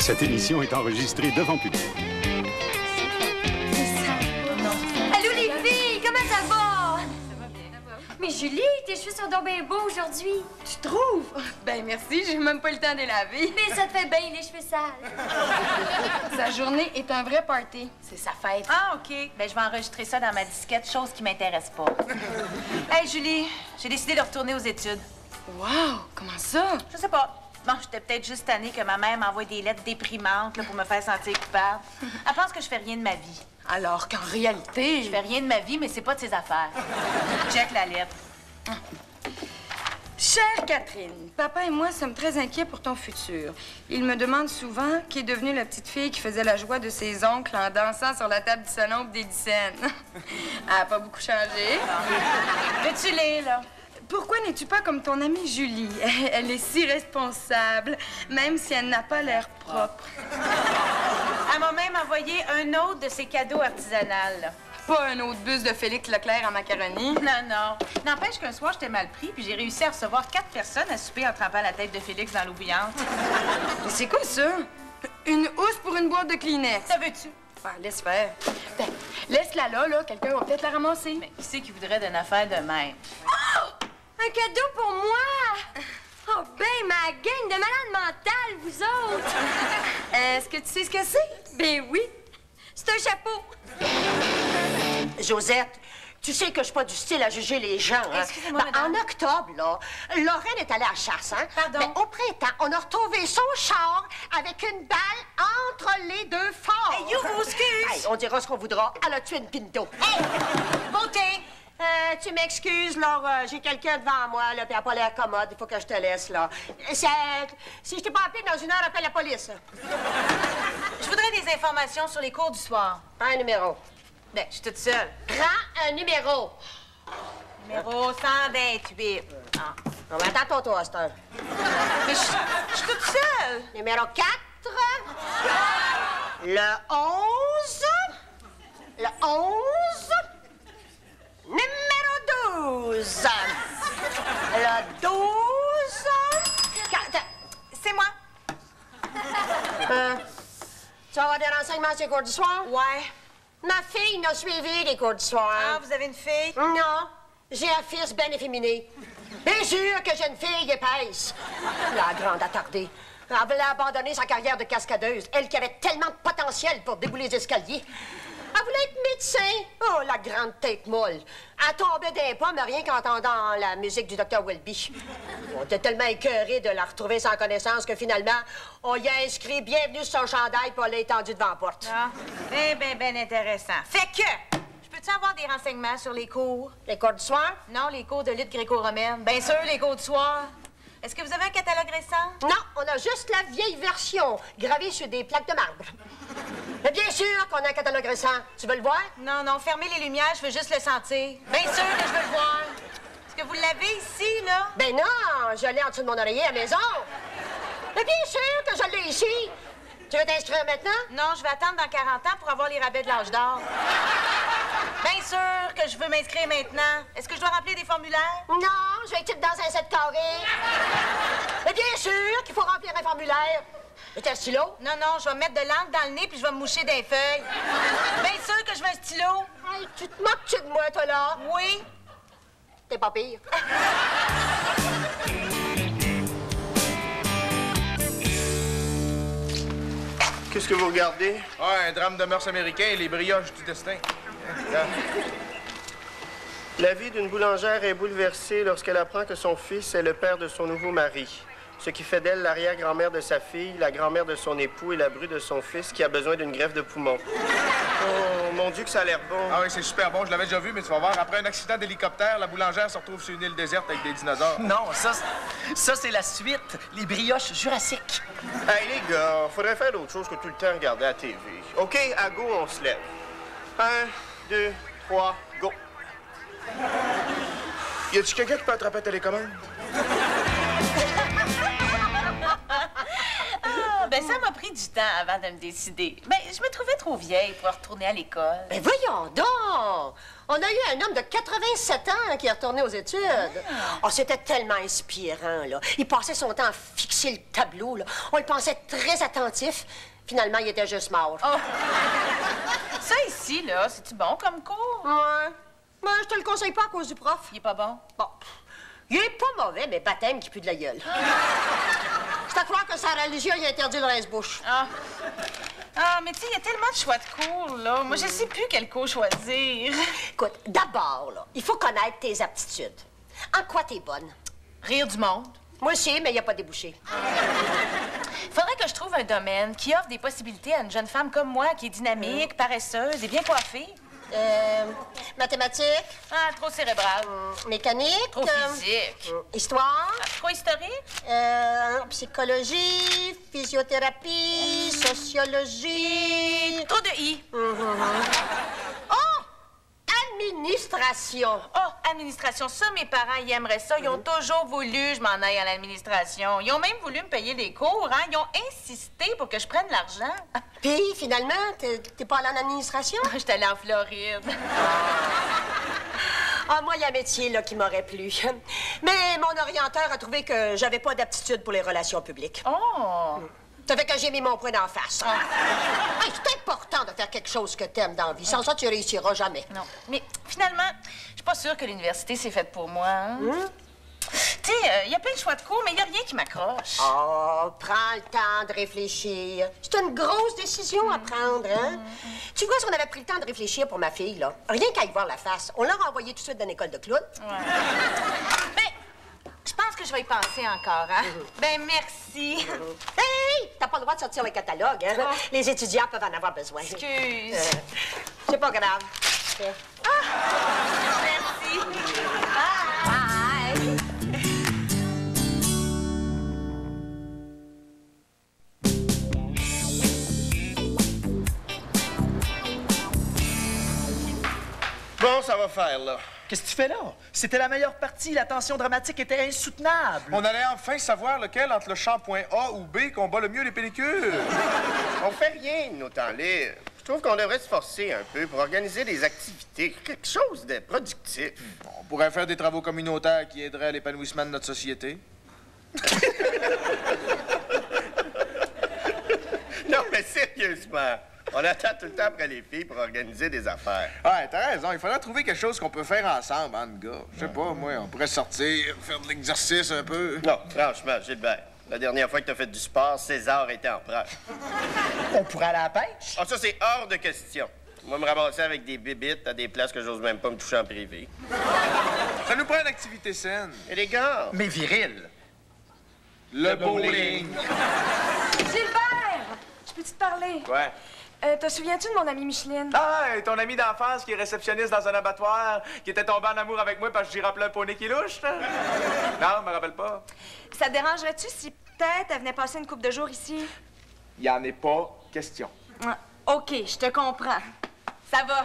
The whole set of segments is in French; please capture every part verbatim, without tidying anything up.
Cette émission est enregistrée devant public. Allô les filles, comment ça va? Ça va bien. Mais Julie, tes cheveux sont donc bien beaux aujourd'hui. Tu trouves? Ben merci, j'ai même pas le temps de les laver. Mais ça te fait bien les cheveux sales. Sa journée est un vrai party. C'est sa fête. Ah, OK. Ben je vais enregistrer ça dans ma disquette, chose qui m'intéresse pas. Hey, Julie, j'ai décidé de retourner aux études. Wow! Comment ça? Je sais pas. Bon, j'étais peut-être juste tannée que ma mère m'envoie des lettres déprimantes là, pour me faire sentir coupable. Elle pense que je fais rien de ma vie. Alors qu'en réalité... Je fais rien de ma vie, mais c'est pas de ses affaires. Check la lettre. Chère Catherine, papa et moi sommes très inquiets pour ton futur. Il me demande souvent qui est devenue la petite fille qui faisait la joie de ses oncles en dansant sur la table du salon des dizaines. Elle a pas beaucoup changé. Veux-tu lire, là? Pourquoi n'es-tu pas comme ton amie Julie? Elle est si responsable, même si elle n'a pas l'air propre. Elle m'a même envoyé un autre de ses cadeaux artisanaux. Pas un autre bus de Félix Leclerc en macaroni. Non, non. N'empêche qu'un soir, j'étais mal pris, puis j'ai réussi à recevoir quatre personnes à souper en trempant la tête de Félix dans l'eau bouillante. Mais c'est quoi ça? Une housse pour une boîte de Kleenex. Ça veux-tu? Ah, laisse faire. Ben, laisse-la là, là. Quelqu'un va peut-être la ramasser. Mais qui c'est qui voudrait d'une affaire de même? Oh! Un cadeau pour moi! Oh ben, ma gang de malades mentales, vous autres! Est-ce que tu sais ce que c'est? Ben oui, c'est un chapeau. Josette, tu sais que je suis pas du style à juger les gens, hein? Excusez-moi, Ben, madame. en octobre, là, Lorraine est allée à la chasse, hein? Pardon? Ben, au printemps, on a retrouvé son char avec une balle entre les deux forts. Hey, you, vous excuse! Hey, on dira ce qu'on voudra. Elle a tué une pinto. Hey! Beauté! Euh, tu m'excuses, Laura, j'ai quelqu'un devant moi, là, puis elle n'a pas l'air commode, il faut que je te laisse, là. Si, si je t'ai pas appelé dans une heure, appelle la police. Je voudrais des informations sur les cours du soir. Un numéro. Ben, je suis toute seule. Prends un numéro. Numéro cent vingt-huit. Ah. On va attendre ton tour, à cette heure. Mais je je suis toute seule. Numéro quatre. Le onze. Le onze. Numéro douze. Le douze. Quatre. C'est moi. Euh, tu vas avoir des renseignements sur les cours du soir? Ouais. Ma fille n'a suivi les cours du soir. Ah, vous avez une fille? Non, j'ai un fils bien efféminé. Bien sûr que j'ai une fille épaisse. La grande attardée. Elle voulait abandonner sa carrière de cascadeuse. Elle qui avait tellement de potentiel pour débouler les escaliers. Elle voulait être médecin. Oh, la grande tête molle. Elle tombait des pommes rien qu'entendant la musique du docteur Welby. On était tellement écœurés de la retrouver sans connaissance que finalement, on y a inscrit bienvenue sur son chandail puis on l'a étendu devant la porte. Ah, bien, bien, bien intéressant. Fait que, je peux-tu avoir des renseignements sur les cours? Les cours du soir? Non, les cours de lutte gréco-romaine. Bien sûr, les cours du soir. Est-ce que vous avez un catalogue récent? Non, on a juste la vieille version, gravée sur des plaques de marbre. Mais bien sûr qu'on a un catalogue récent. Tu veux le voir? Non, non, fermez les lumières, je veux juste le sentir. Bien sûr que je veux le voir. Est-ce que vous l'avez ici, là? Ben non, je l'ai en dessous de mon oreiller à la maison. Mais bien sûr que je l'ai ici. Tu veux t'inscrire maintenant? Non, je vais attendre dans quarante ans pour avoir les rabais de l'âge d'or. Bien sûr que je veux m'inscrire maintenant. Est-ce que je dois remplir des formulaires? Non, je vais être dans un sept carré. Mais bien sûr qu'il faut remplir un formulaire. Et un stylo? Non, non, je vais me mettre de l'encre dans le nez puis je vais me moucher des feuilles. Bien sûr que je veux un stylo. Hey, tu te moques-tu de moi, toi, là? Oui. T'es pas pire. Qu'est-ce que vous regardez? Ah, un drame de mœurs américain et les brioches du destin. Regarde. La vie d'une boulangère est bouleversée lorsqu'elle apprend que son fils est le père de son nouveau mari. Ce qui fait d'elle l'arrière-grand-mère de sa fille, la grand-mère de son époux et la bru de son fils qui a besoin d'une greffe de poumon. Oh, mon Dieu, que ça a l'air bon. Ah oui, c'est super bon, je l'avais déjà vu, mais tu vas voir, après un accident d'hélicoptère, la boulangère se retrouve sur une île déserte avec des dinosaures. Non, ça, c'est- ça c'est la suite, les brioches jurassiques. Hey, les gars, faudrait faire d'autres choses que tout le temps regarder à la T V. OK, à go, on se lève. Un, deux, trois, go. Y a-tu quelqu'un qui peut attraper la télécommande? Ben, ça Ça m'a pris du temps avant de me décider. Ben, je me trouvais trop vieille pour retourner à l'école. Mais voyons donc! On a eu un homme de quatre-vingt-sept ans qui est retourné aux études. Ah. Oh, c'était tellement inspirant, là. Il passait son temps à fixer le tableau, là. On le pensait très attentif. Finalement, il était juste mort. Oh. Ça ici, là, c'est-tu bon comme cours? Ouais. Ben, je te le conseille pas à cause du prof. Il est pas bon? Bon. Il est pas mauvais, mais baptême qui pue de la gueule. C'est à croire que sa religion, il a interdit le rince-bouche. Ah. Ah, mais tu sais, il y a tellement de choix de cours, là. Moi, je sais plus quel cours choisir. Écoute, d'abord, là, il faut connaître tes aptitudes. En quoi t'es bonne? Rire du monde. Moi aussi, mais il n'y a pas débouché. Faudrait que je trouve un domaine qui offre des possibilités à une jeune femme comme moi, qui est dynamique, paresseuse et bien coiffée. Euh, mathématiques. Ah, trop cérébral. Euh, mécanique. Trop physique. Euh, histoire. Ah, trop historique. Euh, psychologie, physiothérapie, sociologie. Trop de I. Mm-hmm. Oh! Administration. Oh, administration. Ça, mes parents, ils aimeraient ça. Ils ont mm-hmm. toujours voulu que je m'en aille à l'administration. Ils ont même voulu me payer les cours, hein. Ils ont insisté pour que je prenne l'argent. Puis, finalement, t'es pas allée en administration? J'étais allée en Floride. Ah, moi, il y a un métier, là, qui m'aurait plu. Mais mon orienteur a trouvé que j'avais pas d'aptitude pour les relations publiques. Oh! Ça fait que j'ai mis mon poing d'en face. Ah. Hey, c'est important de faire quelque chose que t'aimes dans la vie. Sans ça, tu réussiras jamais. Non. Mais finalement, je suis pas sûre que l'université, c'est faite pour moi. Hein? Mm. Tu sais, il euh, y a plein de choix de cours, mais il n'y a rien qui m'accroche. Oh, prends le temps de réfléchir. C'est une grosse décision à prendre, hein? Mm. Tu vois, si on avait pris le temps de réfléchir pour ma fille, là, rien qu'à y voir la face, on l'a renvoyée tout de suite dans l'école de clown. Ouais. Mais je pense que je vais y penser encore, hein? Mm-hmm. Ben, merci. Mm-hmm. Hey! T'as pas le droit de sortir le catalogue, hein? Oh. Les étudiants peuvent en avoir besoin. Excuse. Euh, c'est pas grave. Okay. Ah! Merci. Bye. Bon, ça va faire, là. Qu'est-ce que tu fais là? C'était la meilleure partie. La tension dramatique était insoutenable. On allait enfin savoir lequel entre le shampoing A ou B combat le mieux les pellicules. On fait rien de nos temps libres. Je trouve qu'on devrait se forcer un peu pour organiser des activités, quelque chose de productif. On pourrait faire des travaux communautaires qui aideraient à l'épanouissement de notre société. Non, mais sérieusement, on attend tout le temps après les filles pour organiser des affaires. Ouais, t'as raison. Il faudrait trouver quelque chose qu'on peut faire ensemble, hein, gars. Je sais pas, moi, on pourrait sortir, faire de l'exercice un peu. Non, franchement, Gilbert, la dernière fois que t'as fait du sport, César était en prêt. On pourrait aller à la pêche? Ah, ça, c'est hors de question. Moi, me ramasser avec des bébites à des places que j'ose même pas me toucher en privé. Ça nous prend une activité saine. Et les gars? Mais viril. Le, Le bowling. Gilbert! Je peux-tu te parler? Ouais. Euh, te souviens-tu de mon amie Micheline? Ah, et ton ami d'enfance qui est réceptionniste dans un abattoir, qui était tombé en amour avec moi parce que j'y rappelais un poney qui louche, là? Non, je me rappelle pas. Ça te dérangerait-tu si peut-être elle venait passer une couple de jours ici? Il y en est pas question. Ah, OK, je te comprends. Ça va.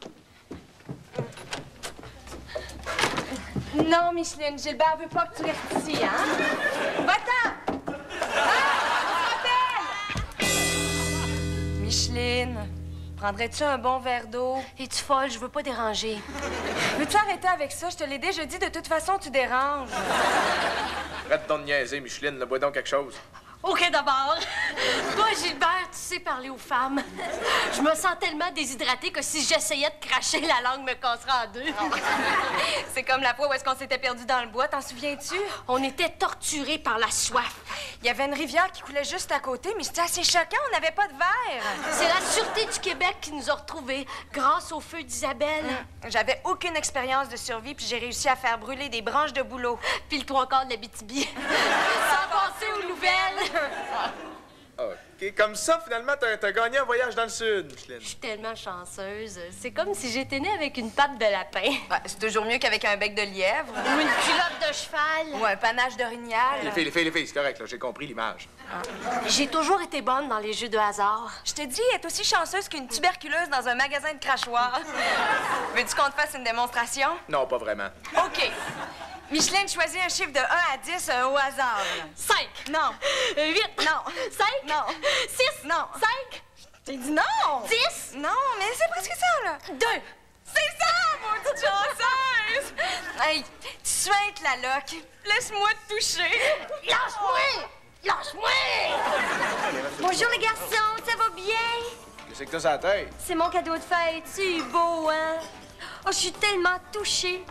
Non, Micheline, Gilbert veut pas que tu restes ici, hein? Va-t'en! Ah! On se rappelle! Micheline, prendrais-tu un bon verre d'eau? Es-tu folle? Je veux pas déranger. Veux-tu arrêter avec ça? Je te l'ai déjà dit, de toute façon, tu déranges. Arrête donc de niaiser, Micheline. Le bois donc quelque chose. OK, d'abord. Toi, Gilbert, tu sais parler aux femmes. Je me sens tellement déshydratée que si j'essayais de cracher, la langue me casserait en deux. C'est comme la fois où est-ce qu'on s'était perdu dans le bois, t'en souviens-tu? On était torturés par la soif. Il y avait une rivière qui coulait juste à côté, mais c'était assez choquant, on n'avait pas de verre. C'est la Sûreté du Québec qui nous a retrouvés, grâce au feu d'Isabelle. Hum. J'avais aucune expérience de survie, puis j'ai réussi à faire brûler des branches de bouleau. Puis le trois quarts de l'Abitibi. Sans penser aux nouvelles. OK, comme ça, finalement, t'as, t'as gagné un voyage dans le sud, Micheline. Je suis tellement chanceuse. C'est comme si j'étais née avec une patte de lapin. Ouais, c'est toujours mieux qu'avec un bec de lièvre. Ou une culotte de cheval. Ou un panache d'orignal. Les filles, les filles, les filles, c'est correct, là, j'ai compris l'image. Ah. J'ai toujours été bonne dans les jeux de hasard. Je te dis, elle est aussi chanceuse qu'une tuberculeuse dans un magasin de crachoirs. Veux-tu qu'on te fasse une démonstration? Non, pas vraiment. OK. Micheline, choisis un chiffre de un à dix euh, au hasard. cinq. Non. huit. Non. cinq. Non. six. Non. cinq. T'as dit non. dix. Non, mais c'est presque ça, là. deux. C'est ça, maudite chanceuse! Hey, tu suintes la loque. Laisse-moi te toucher. Lâche-moi! Lâche-moi! Bonjour les garçons, ça va bien? Qu'est-ce que t'as sur la tête? C'est mon cadeau de fête, c'est beau, hein? Oh, je suis tellement touchée.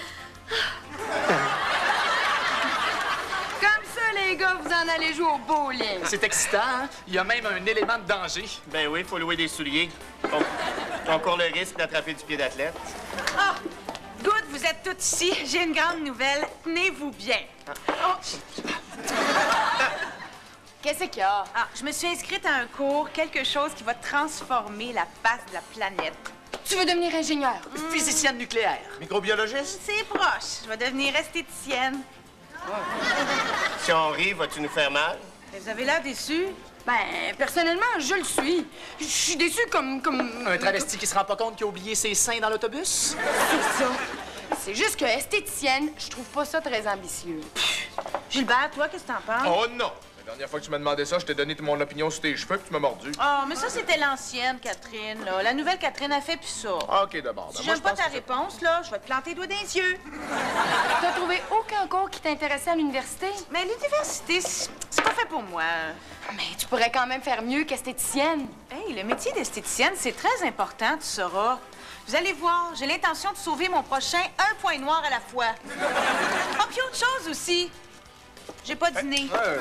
Comme ça, les gars, vous en allez jouer au bowling. C'est excitant, hein? Il y a même un élément de danger. Ben oui, faut louer des souliers. On, on court le risque d'attraper du pied d'athlète. Ah! Good, vous êtes toutes ici. J'ai une grande nouvelle. Tenez-vous bien. Oh. Qu'est-ce qu'il y a? Ah, je me suis inscrite à un cours, quelque chose qui va transformer la face de la planète. Tu veux devenir ingénieur? Physicienne nucléaire. Microbiologiste? C'est proche. Je vais devenir esthéticienne. Si on rit, vas-tu nous faire mal? Vous avez l'air déçu. Ben, personnellement, je le suis. Je suis déçue comme... comme... Un travesti qui se rend pas compte qu'il a oublié ses seins dans l'autobus? C'est ça. C'est juste que esthéticienne, je trouve pas ça très ambitieux. Gilbert, toi, qu'est-ce que t'en penses? Oh non! La dernière fois que tu m'as demandé ça, je t'ai donné mon opinion sur tes cheveux puis tu m'as mordu. Oh, mais ça, c'était l'ancienne Catherine, là. La nouvelle Catherine a fait plus ça. Ah, OK, d'abord. Si Ben, moi, j'aime je pas pense ta que- réponse, là, je vais te planter le doigt dans les yeux. T'as trouvé aucun cours qui t'intéressait à l'université? Mais l'université, c'est c'est pas fait pour moi. Mais tu pourrais quand même faire mieux qu'esthéticienne. Hey, le métier d'esthéticienne, c'est très important, tu sauras. Vous allez voir, j'ai l'intention de sauver mon prochain un point noir à la fois. Oh, puis autre chose aussi. J'ai pas dîné. Ouais.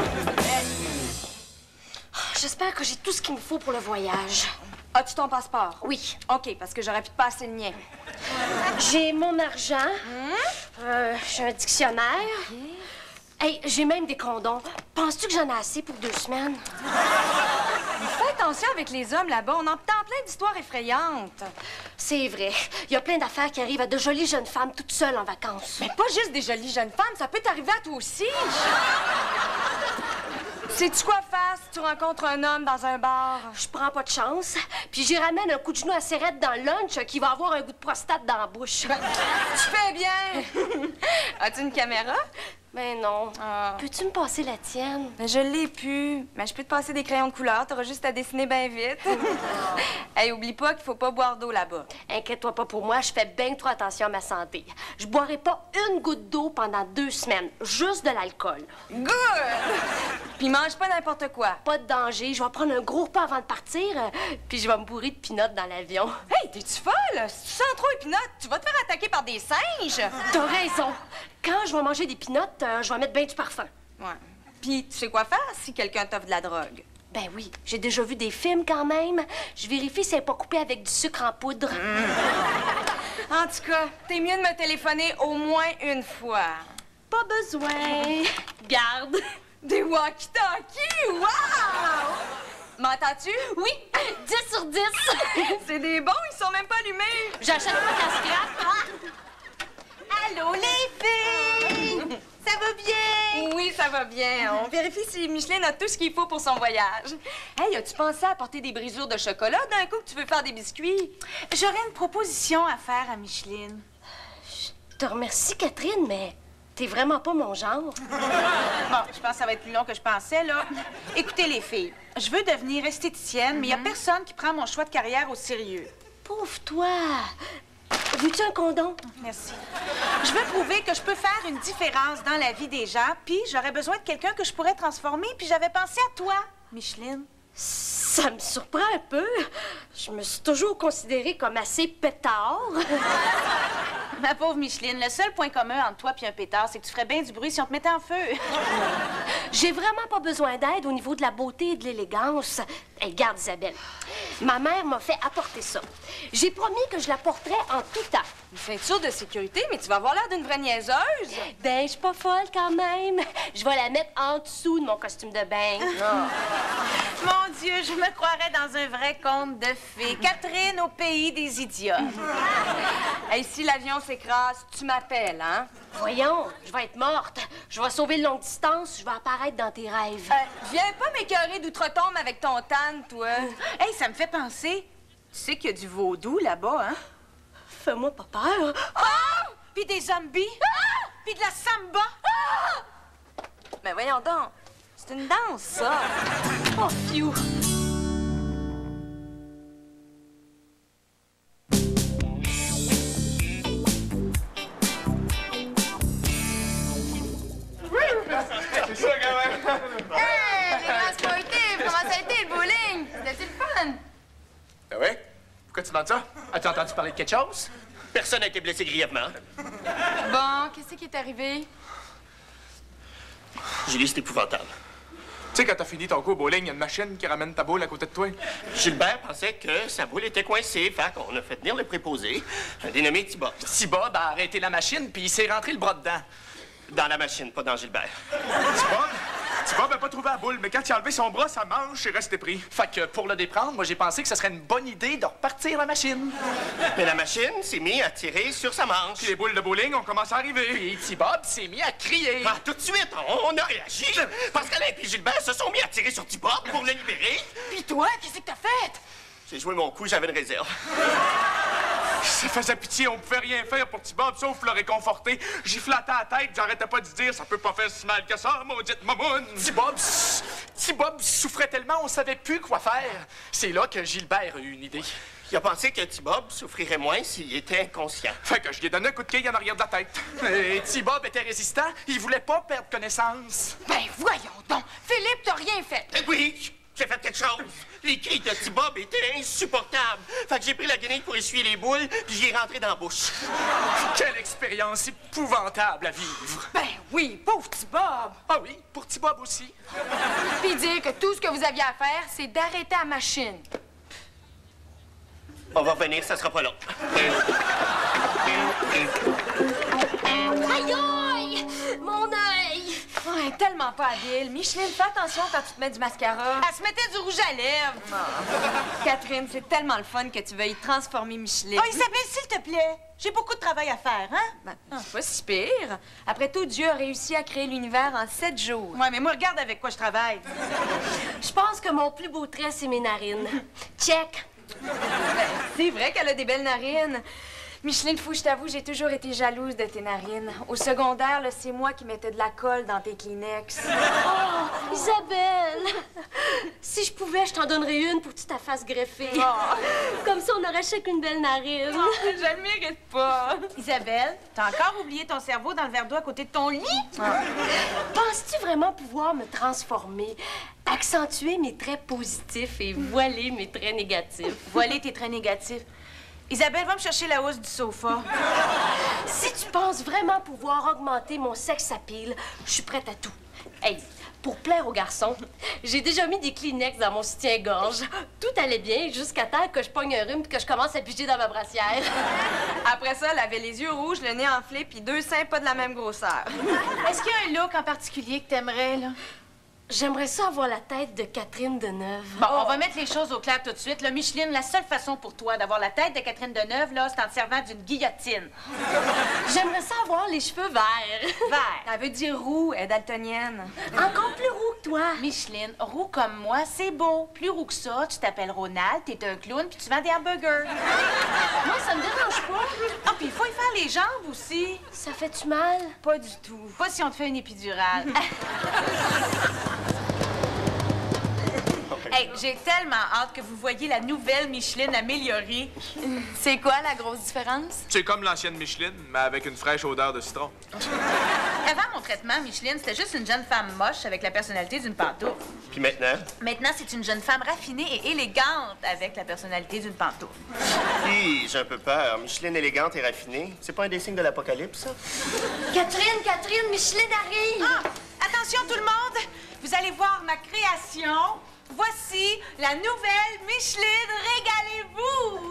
J'espère que j'ai tout ce qu'il me faut pour le voyage. As-tu ton passeport? Oui. OK, parce que j'aurais pu te passer le mien. J'ai mon argent. Euh, j'ai un dictionnaire. Hey, j'ai même des condoms. Penses-tu que j'en ai assez pour deux semaines? Fais attention avec les hommes là-bas. On entend plein d'histoires effrayantes. C'est vrai. Il y a plein d'affaires qui arrivent à de jolies jeunes femmes toutes seules en vacances. Mais pas juste des jolies jeunes femmes, ça peut t'arriver à toi aussi. Sais-tu quoi faire si tu rencontres un homme dans un bar? Je prends pas de chance. Puis j'y ramène un coup de genou à Serrette dans le lunch qui va avoir un goût de prostate dans la bouche. Tu fais bien. As-tu une caméra? Mais non. Ah. Peux-tu me passer la tienne? Mais je l'ai pu. Mais je peux te passer des crayons de couleur. T'auras juste à dessiner bien vite. Hey, oublie pas qu'il faut pas boire d'eau là-bas. Inquiète-toi pas pour moi, je fais bien trop attention à ma santé. Je boirai pas une goutte d'eau pendant deux semaines. Juste de l'alcool. Good! Puis mange pas n'importe quoi. Pas de danger. Je vais prendre un gros pas avant de partir, euh, puis je vais me bourrer de pinottes dans l'avion. Hey, t'es-tu folle? Si tu sens trop épinote, tu vas te faire attaquer par des singes. T'as raison. Quand je vais manger des pinottes, euh, je vais mettre bien du parfum. Ouais. Puis tu sais quoi faire si quelqu'un t'offre de la drogue? Ben oui, j'ai déjà vu des films quand même. Je vérifie si elle n'est pas coupée avec du sucre en poudre. En tout cas, t'es mieux de me téléphoner au moins une fois. Pas besoin. Garde. Des walkie-talkies! Wow! M'entends-tu? Oui, dix sur dix. C'est des bons, ils sont même pas allumés. J'achète pas de la scrap. Allô, les filles! Ça va bien? Oui, ça va bien. On vérifie si Micheline a tout ce qu'il faut pour son voyage. Hey, as-tu pensé à apporter des brisures de chocolat d'un coup que tu veux faire des biscuits? J'aurais une proposition à faire à Micheline. Je te remercie, Catherine, mais t'es vraiment pas mon genre. Bon, je pense que ça va être plus long que je pensais, là. Écoutez, les filles, je veux devenir esthéticienne, mais il y a personne qui prend mon choix de carrière au sérieux. Pauvre toi. Veux-tu un condom? Merci. Je veux prouver que je peux faire une différence dans la vie des gens, puis j'aurais besoin de quelqu'un que je pourrais transformer, puis j'avais pensé à toi, Micheline. Ça me surprend un peu. Je me suis toujours considérée comme assez pétard. Ma pauvre Micheline, le seul point commun entre toi et un pétard, c'est que tu ferais bien du bruit si on te mettait en feu. J'ai vraiment pas besoin d'aide au niveau de la beauté et de l'élégance. Hey, garde, Isabelle. Ma mère m'a fait apporter ça. J'ai promis que je la porterais en tout temps. Une ceinture de sécurité, mais tu vas avoir l'air d'une vraie niaiseuse. Ben, je suis pas folle quand même. Je vais la mettre en dessous de mon costume de bain. Mon Dieu, je me croirais dans un vrai conte de fées. Catherine au pays des idiots. Hey, si l'avion s'écrase, tu m'appelles, hein? Voyons, je vais être morte. Je vais sauver le longue distance. Je vais apparaître dans tes rêves. Euh, viens pas m'écœurer d'outre-tombe avec ton tan, toi. Hey, ça me fait penser. Tu sais qu'il y a du vaudou là-bas, hein? Fais-moi pas peur. Ah! Puis des zombies. Ah! puis de la samba. Ah! Ben voyons donc. C'est une danse, ça. Oh, phew. C'est ça, quand même. Hey, les grands sportifs, comment ça a été le bowling? C'était-tu le fun? Ah ouais? Pourquoi tu demandes ça? As-tu entendu parler de quelque chose? Personne n'a été blessé grièvement. Bon, qu'est-ce qui est arrivé? Julie, c'est épouvantable. Tu sais, quand t'as fini ton coup au bowling, il y a une machine qui ramène ta boule à côté de toi. Gilbert pensait que sa boule était coincée, fait qu'on a fait venir le préposé, un dénommé Thibaut. Si Bob a arrêté la machine, puis il s'est rentré le bras dedans. Dans la machine, pas dans Gilbert. Thibaut, Thibaut n'a pas trouvé la boule, mais quand il a enlevé son bras, sa manche est restée prise. Fait que pour le déprendre, moi j'ai pensé que ce serait une bonne idée de repartir la machine. Mais la machine s'est mise à tirer sur sa manche. Puis les boules de bowling ont commencé à arriver. Puis T-Bob s'est mis à crier. Ah, tout de suite, on, on a réagi. Parce qu'Alain et Gilbert se sont mis à tirer sur Thibaut pour le libérer. Puis toi, qu'est-ce que t'as fait? J'ai joué mon coup, j'avais une réserve. Ça faisait pitié, on pouvait rien faire pour Thibaut, sauf le réconforter. J'y flattais la tête, j'arrêtais pas de dire « Ça peut pas faire si mal que ça, maudite mamoune! » T-Bob, T-Bob souffrait tellement, on savait plus quoi faire. C'est là que Gilbert a eu une idée. Il a pensé que Thibaut souffrirait moins s'il était inconscient. Fait que je lui ai donné un coup de quille en arrière de la tête. Et T-Bob était résistant, il voulait pas perdre connaissance. Ben voyons donc. Philippe, t'as rien fait. Eh oui, j'ai fait quelque chose. Les cris de Thibaut étaient insupportables. Fait que j'ai pris la guenille pour essuyer les boules, puis j'y ai rentré dans la bouche. Quelle expérience épouvantable à vivre. Ben oui, pauvre petit Bob. Ah oui, pour T-Bob aussi. Puis dire que tout ce que vous aviez à faire, c'est d'arrêter la machine. On va revenir, ça sera pas long. Aïe, aïe! Mon œil! Oh, elle est tellement pas habile. Micheline, fais attention quand tu te mets du mascara. Elle se mettait du rouge à lèvres. Catherine, c'est tellement le fun que tu veuilles transformer Micheline. Oh, Isabelle, s'il te plaît. J'ai beaucoup de travail à faire, hein? Ben, c'est pas si pire. Après tout, Dieu a réussi à créer l'univers en sept jours. Ouais, mais moi, regarde avec quoi je travaille. Je pense que mon plus beau trait, c'est mes narines. Check! Ben, c'est vrai qu'elle a des belles narines. Micheline, fou, je t'avoue, j'ai toujours été jalouse de tes narines. Au secondaire, là, c'est moi qui mettais de la colle dans tes Kleenex. Oh, Isabelle! Si je pouvais, je t'en donnerais une pour que tu ta fasses greffer. Comme ça, on aurait chacune une belle narine. Oh, je le mérite pas. Isabelle, t'as encore oublié ton cerveau dans le verre d'eau à côté de ton lit? Penses-tu vraiment pouvoir me transformer, accentuer mes traits positifs et voiler mes traits négatifs? Voiler tes traits négatifs. Isabelle, va me chercher la housse du sofa. Si tu penses vraiment pouvoir augmenter mon sex appeal, je suis prête à tout. Hey, pour plaire aux garçons, j'ai déjà mis des Kleenex dans mon soutien-gorge. Tout allait bien jusqu'à temps que je pogne un rhume et que je commence à piger dans ma brassière. Après ça, elle avait les yeux rouges, le nez enflé, puis deux seins pas de la même grosseur. Est-ce qu'il y a un look en particulier que t'aimerais, là? J'aimerais ça avoir la tête de Catherine Deneuve. Bon, on va mettre les choses au clair tout de suite. Là, Micheline, la seule façon pour toi d'avoir la tête de Catherine Deneuve, là, c'est en te servant d'une guillotine. J'aimerais ça avoir les cheveux verts. Vert. Elle veut dire roux, elle est daltonienne. Encore plus roux que toi. Micheline, roux comme moi, c'est beau. Plus roux que ça, tu t'appelles Ronald, t'es un clown, puis tu vends des hamburgers. Moi, ça me dérange pas. Ah, puis il faut y faire les jambes aussi. Ça fait-tu mal? Pas du tout. Pas si on te fait une épidurale. Hey, j'ai tellement hâte que vous voyiez la nouvelle Micheline améliorée. C'est quoi la grosse différence? C'est comme l'ancienne Micheline, mais avec une fraîche odeur de citron. Avant mon traitement, Micheline, c'était juste une jeune femme moche avec la personnalité d'une pantoufle. Puis maintenant? Maintenant, c'est une jeune femme raffinée et élégante avec la personnalité d'une pantoufle. Hi, j'ai un peu peur. Micheline élégante et raffinée. C'est pas un des signes de l'apocalypse, ça? Catherine, Catherine, Micheline arrive. Ah! Attention tout le monde! Vous allez voir ma création. Voici la nouvelle Micheline. Régalez-vous!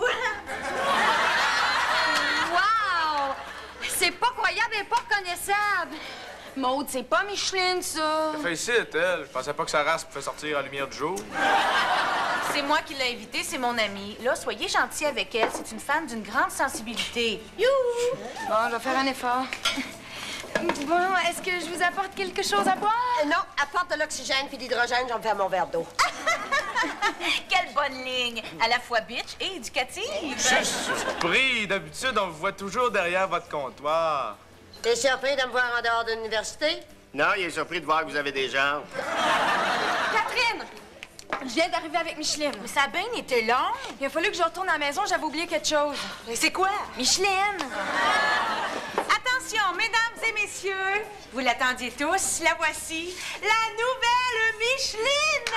Wow! C'est pas croyable et pas reconnaissable. Maude, c'est pas Micheline, ça. Félicite, elle. Je pensais pas que sa race pouvait sortir à la lumière du jour. C'est moi qui l'ai invitée, c'est mon amie. Là, soyez gentils avec elle. C'est une femme d'une grande sensibilité. Youhou! Bon, je vais faire un effort. Bon, est-ce que je vous apporte quelque chose à boire? Euh, non, apporte de l'oxygène puis d'hydrogène, j'en vais à mon verre d'eau. Quelle bonne ligne! À la fois bitch et éducative. Je suis surpris. D'habitude, on vous voit toujours derrière votre comptoir. T'es surpris de me voir en dehors de l'université? Non, il est surpris de voir que vous avez des jambes. Catherine! Je viens d'arriver avec Micheline. Mais ça a bien été long. Il a fallu que je retourne à la maison, j'avais oublié quelque chose. Mais c'est quoi? Micheline! Attention, mesdames et messieurs, vous l'attendiez tous, la voici, la nouvelle Micheline!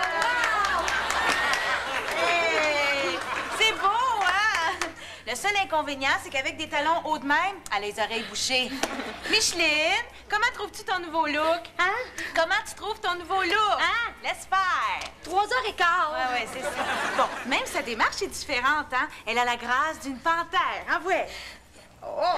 Hey, c'est beau, hein? Le seul inconvénient, c'est qu'avec des talons hauts de même, elle a les oreilles bouchées. Micheline, comment trouves-tu ton nouveau look? Hein? Comment tu trouves ton nouveau look? Hein? Laisse faire! Trois heures et quart. Ouais, ouais, c'est ça. Bon, même sa démarche est différente, hein? Elle a la grâce d'une panthère, hein, ouais? Oh!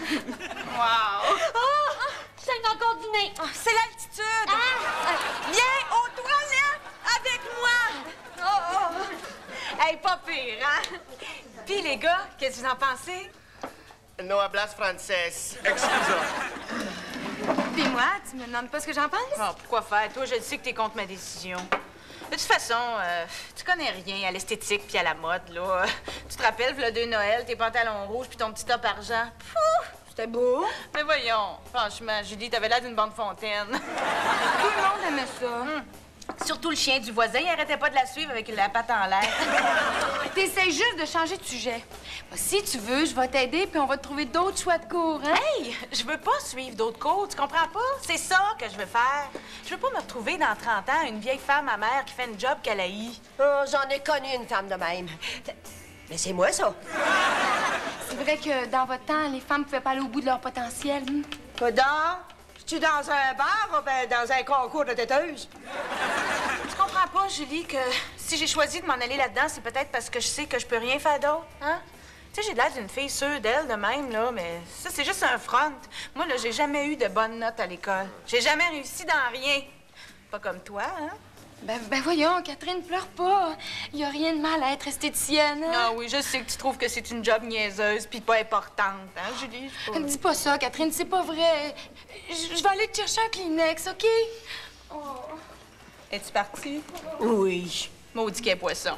Wow! Oh! J'ai encore du nez. Oh, c'est l'altitude! Ah! Viens aux toilettes avec moi! Oh, oh. Hey, pas pire, hein? Puis, les gars, qu'est-ce que vous en pensez? No hablas français. Excuse-moi. Puis moi, tu me demandes pas ce que j'en pense? Oh, pourquoi faire? Toi, je sais que t'es contre ma décision. De toute façon, euh, tu connais rien à l'esthétique puis à la mode, là. Tu te rappelles, le deux Noël, tes pantalons rouges puis ton petit top argent? Pouf! C'était beau. Mais voyons, franchement, Julie, t'avais l'air d'une bande fontaine. Tout le monde aimait ça. Hum. Surtout le chien du voisin, il arrêtait pas de la suivre avec la patte en l'air. T'essayes juste de changer de sujet. Bah, si tu veux, je vais t'aider puis on va te trouver d'autres choix de cours, hein? Hey, je veux pas suivre d'autres cours, tu comprends pas? C'est ça que je veux faire. Je veux pas me retrouver dans trente ans une vieille femme amère qui fait une job qu'elle haït. Oh, j'en ai connu une femme de même. Mais c'est moi, ça. C'est vrai que dans votre temps, les femmes pouvaient pas aller au bout de leur potentiel. hein? Coudonc, es-tu dans un bar ou ben dans un concours de têteuse? Tu comprends pas, Julie, que si j'ai choisi de m'en aller là-dedans, c'est peut-être parce que je sais que je peux rien faire d'autre, hein? Tu sais, j'ai l'air d'une fille sûre d'elle de même, là, mais ça, c'est juste un front. Moi, là, j'ai jamais eu de bonnes notes à l'école. J'ai jamais réussi dans rien. Pas comme toi, hein? Ben, ben voyons, Catherine, pleure pas. Il y a rien de mal à être esthéticienne. hein? Ah oui, je sais que tu trouves que c'est une job niaiseuse puis pas importante, hein, Julie? Je sais pas. Dis pas ça, Catherine, c'est pas vrai. Je je vais aller te chercher un Kleenex, OK? Oh. Es-tu partie? Oui. Maudit qu'est poisson.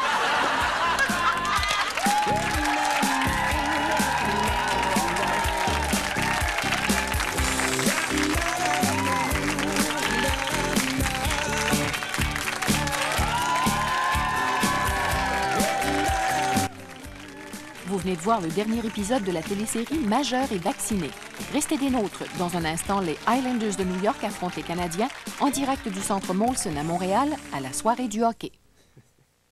Vous venez de voir le dernier épisode de la télésérie Majeur et vacciné. Restez des nôtres. Dans un instant, les Highlanders de New York affrontent les Canadiens en direct du Centre Molson à Montréal à la soirée du hockey.